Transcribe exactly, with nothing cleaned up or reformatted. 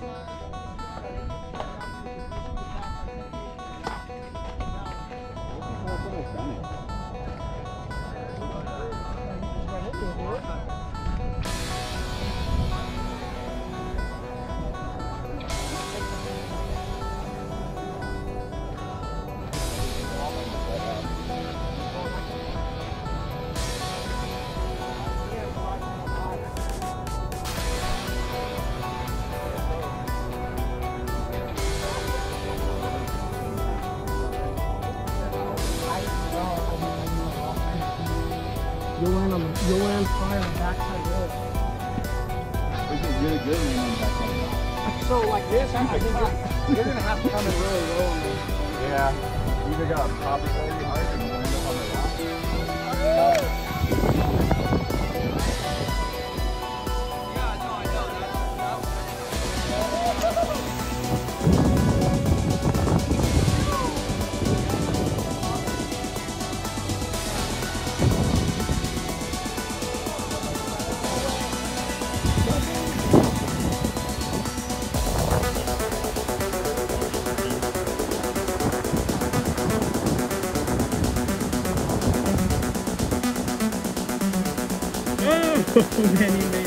You'll land on you'll land fire on the backside road. This is really good when you're on the backside road. So like this, I think you're, you're gonna have to come in really low on this. Yeah. You either got a pop it really hard or you land up on the rock. Many, many.